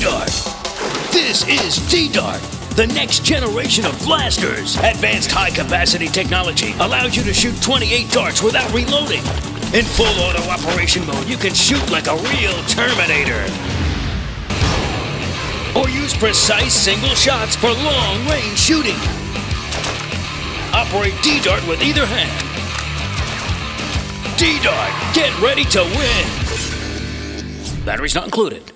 D-Dart. This is D-Dart, the next generation of blasters. Advanced high-capacity technology allows you to shoot 28 darts without reloading. In full auto operation mode, you can shoot like a real Terminator. Or use precise single shots for long-range shooting. Operate D-Dart with either hand. D-Dart, get ready to win. Batteries not included.